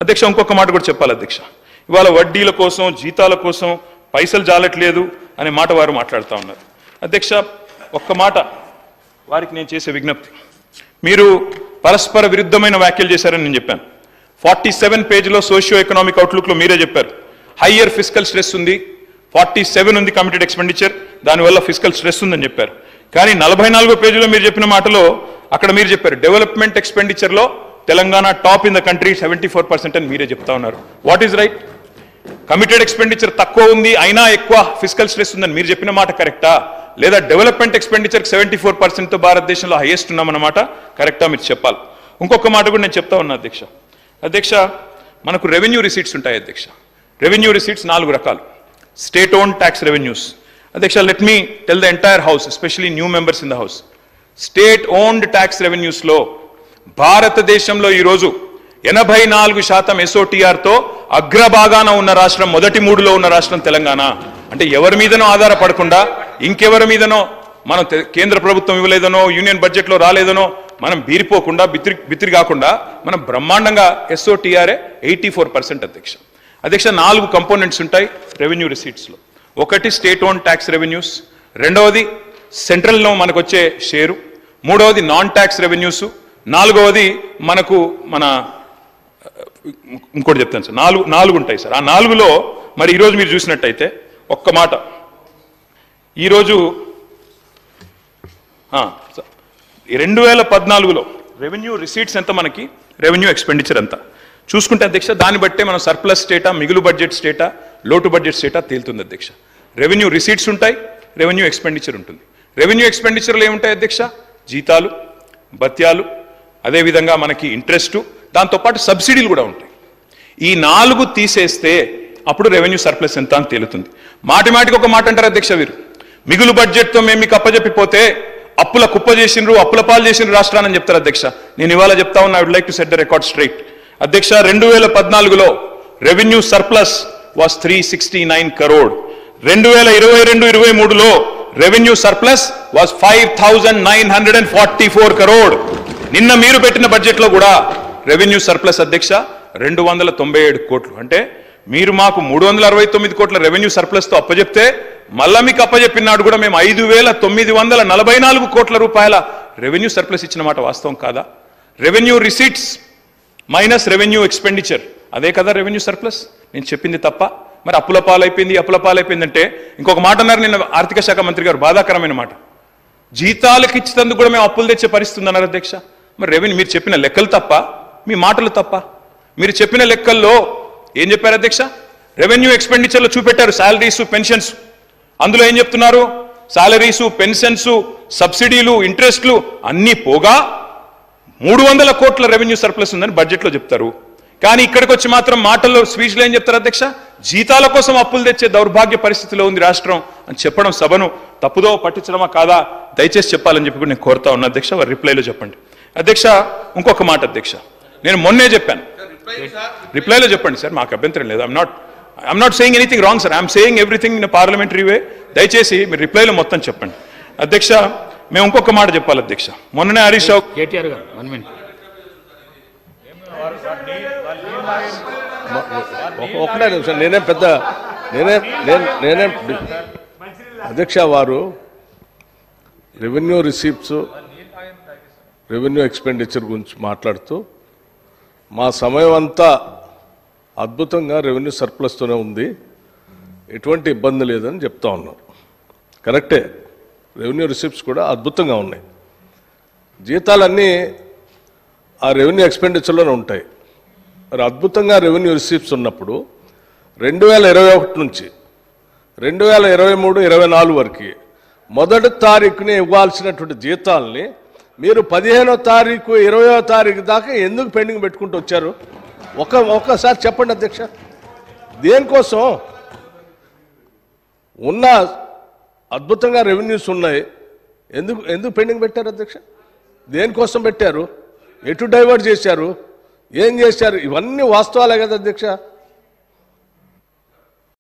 అధ్యక్ష ఇంకొక మాట కూడా చెప్పాలి అధ్యక్ష. ఇవాళ వడ్డీల కోసం జీతాల కోసం పైసలు జాలట్లేదు అనే మాట వారు మాట్లాడుతూ ఉన్నారు. అధ్యక్ష ఒక్క మాట వారికి నేను చేసే విజ్ఞప్తి, మీరు పరస్పర విరుద్ధమైన వ్యాఖ్యలు చేశారని నేను చెప్పాను. 47 పేజీలో సోషియో ఎకనామిక్ అవుట్లుక్లో మీరే చెప్పారు హయ్యర్ ఫిజికల్ స్ట్రెస్ ఉంది, 47 ఉంది కమిటెడ్ ఎక్స్పెండిచర్, దానివల్ల ఫిజికల్ స్ట్రెస్ ఉందని చెప్పారు. కానీ 44 పేజీలో మీరు చెప్పిన మాటలో అక్కడ మీరు చెప్పారు డెవలప్మెంట్ ఎక్స్పెండిచర్లో Telangana top in the country 74% అని మీరే చెప్తా ఉన్నారు. What is right? Committed expenditure తక్కువ ఉంది అయినా ఎక్కువ ఫిజికల్ స్ట్రెస్ ఉందని మీరు చెప్పిన మాట కరెక్టా, లేదా డెవలప్మెంట్ ఎక్స్పెండిచర్ 74%తో భారతదేశంలో హైయెస్ట్ ఉన్నామన్నమాట కరెక్టా మీరు చెప్పాలి. ఇంకొక మాట కూడా నేను చెప్తా ఉన్నా అధ్యక్ష. అధ్యక్ష మనకు రెవెన్యూ రిసీట్స్ ఉంటాయి అధ్యక్ష. రెవెన్యూ రిసీట్స్ 4 రకాలు. State own tax revenues. అధ్యక్ష let me tell the entire house, especially new members in the house, state owned tax రెవెన్యూస్లో భారతదేశంలో ఈరోజు 84% SOTRతో అగ్రభాగాన ఉన్న రాష్ట్రం, మొదటి 3లో ఉన్న రాష్ట్రం తెలంగాణ. అంటే ఎవరి మీదనో ఆధారపడకుండా ఇంకెవరి మీదనో మనం కేంద్ర ప్రభుత్వం ఇవ్వలేదనో యూనియన్ బడ్జెట్లో రాలేదనో మనం బీరిపోకుండా బిత్తిరి కాకుండా మనం బ్రహ్మాండంగా SOTRే 84% అధ్యక్ష. అధ్యక్ష 4 కంపోనెంట్స్ ఉంటాయి రెవెన్యూ రిసీట్స్లో. ఒకటి స్టేట్ ఓన్ ట్యాక్స్ రెవెన్యూస్, రెండవది సెంట్రల్లో మనకు వచ్చే షేరు, మూడవది నాన్ ట్యాక్స్ రెవెన్యూస్, నాలుగవది మనకు ఇంకోటి చెప్తాను సార్, 4 ఉంటాయి సార్. ఆ 4లో మరి ఈరోజు మీరు చూసినట్టయితే ఒక్క మాట, ఈరోజు 2014లో రెవెన్యూ రిసీట్స్ ఎంత, మనకి రెవెన్యూ ఎక్స్పెండిచర్ ఎంత చూసుకుంటే అధ్యక్ష దాన్ని బట్టే మనం సర్ప్లస్ స్టేటా, మిగులు బడ్జెట్ స్టేటా, లోటు బడ్జెట్ స్టేటా తేలుతుంది అధ్యక్ష. రెవెన్యూ రిసీట్స్ ఉంటాయి, రెవెన్యూ ఎక్స్పెండిచర్ ఉంటుంది. రెవెన్యూ ఎక్స్పెండిచర్లు ఏముంటాయి అధ్యక్ష? జీతాలు, భత్యాలు, అదేవిధంగా మనకి ఇంట్రెస్టు, దాంతోపాటు సబ్సిడీలు కూడా ఉంటాయి. ఈ 4 తీసేస్తే అప్పుడు రెవెన్యూ సర్ప్లస్ ఎంత అని తేలుతుంది. మాటికి ఒక మాట అంటారు అధ్యక్ష వీరు, మిగులు బడ్జెట్తో మేము మీకు అప్పజెప్పిపోతే అప్పుల కుప్ప చేసిండ్రు, అప్పుల పాలు చేసిండ్రు రాష్ట్రాన్ని చెప్తారు అధ్యక్ష. నేను ఇవాళ చెప్తా ఉన్నా, I would like to set the record straight అధ్యక్ష. 2014లో రెవెన్యూ సర్ప్లస్ వాస్ 369 crore. 2022-23లో రెవెన్యూ సర్ప్లస్ వాస్ 5944 crore. నిన్న మీరు పెట్టిన బడ్జెట్లో కూడా రెవెన్యూ సర్ప్లస్ అధ్యక్ష 297 కోట్లు. అంటే మీరు మాకు 369 కోట్ల రెవెన్యూ సర్ప్లస్తో అప్పచెప్తే మళ్ళా మీకు అప్పచెప్పినాడు కూడా మేము 5944 కోట్ల రూపాయల రెవెన్యూ సర్ప్లస్ ఇచ్చిన మాట వాస్తవం కాదా? Revenue receipts minus revenue expenditure, అదే కదా రెవెన్యూ సర్ప్లస్. నేను చెప్పింది తప్ప? మరి అప్పుల పాలైపోయిందంటే ఇంకొక మాట అన్నారు నిన్న ఆర్థిక శాఖ మంత్రి గారు, బాధాకరమైన మాట, జీతాలకు ఇచ్చేందుకు కూడా మేము అప్పులు తెచ్చే పరిస్థితి అన్నారు అధ్యక్ష. మరి రెవెన్యూ మీరు చెప్పిన లెక్కలు తప్ప, మీ మాటలు తప్ప? మీరు చెప్పిన లెక్కల్లో ఏం చెప్పారు అధ్యక్ష? రెవెన్యూ ఎక్స్పెండిచర్లో చూపెట్టారు శాలరీస్, పెన్షన్స్. అందులో ఏం చెప్తున్నారు? శాలరీసు, పెన్షన్స్, సబ్సిడీలు, ఇంట్రెస్ట్లు అన్నీ పోగా 300 కోట్ల రెవెన్యూ సర్ప్లస్ ఉందని బడ్జెట్లో చెప్తారు. కానీ ఇక్కడికి వచ్చి మాత్రం మాటల్లో, స్పీచ్లో ఏం చెప్తారు అధ్యక్ష? జీతాల కోసం అప్పులు తెచ్చే దౌర్భాగ్య పరిస్థితిలో ఉంది రాష్ట్రం అని చెప్పడం సభను తప్పుదో పట్టించడమా కాదా? దయచేసి చెప్పాలని చెప్పి నేను కోరుతా ఉన్నా అధ్యక్ష. వారి రిప్లైలో చెప్పండి అధ్యక్ష. ఇంకొక మాట అధ్యక్ష, నేను మొన్నే చెప్పాను, రిప్లైలో చెప్పండి సార్, మాకు అభ్యంతరం లేదు. I'm not saying anything wrong sir, I'm saying everything in parliamentary way. దయచేసి మీరు రిప్లైలో మొత్తం చెప్పండి అధ్యక్ష. మేము ఇంకొక మాట చెప్పాలి అధ్యక్ష. మొన్ననే హరీష్ రావు ఒకటే నిమిషం, నేనే అధ్యక్ష, వారు రెవెన్యూ రిసీప్ట్స్, రెవెన్యూ ఎక్స్పెండిచర్ గురించి మాట్లాడుతూ మా సమయం అంతా అద్భుతంగా రెవెన్యూ సర్ప్లస్తోనే ఉంది, ఎటువంటి ఇబ్బంది లేదని చెప్తా ఉన్నారు. కరెక్టే, రెవెన్యూ రిసిప్ట్స్ కూడా అద్భుతంగా ఉన్నాయి. జీతాలన్నీ ఆ రెవెన్యూ ఎక్స్పెండిచర్లోనే ఉంటాయి. మరి అద్భుతంగా రెవెన్యూ రిసిప్ట్స్ ఉన్నప్పుడు 2021 నుంచి 2023-24 వరకు మొదటి తారీఖుని ఇవ్వాల్సినటువంటి జీతాలని మీరు 15వ తారీఖు 20వ తారీఖు దాకా ఎందుకు పెండింగ్ పెట్టుకుంటూ వచ్చారు? ఒక్కసారి చెప్పండి అధ్యక్ష. దేనికోసం? ఉన్న అద్భుతంగా రెవెన్యూస్ ఉన్నాయి, ఎందుకు పెండింగ్ పెట్టారు అధ్యక్ష? దేనికోసం పెట్టారు? ఎటు డైవర్ట్ చేశారు? ఏం చేశారు? ఇవన్నీ వాస్తవాలే కదా అధ్యక్ష.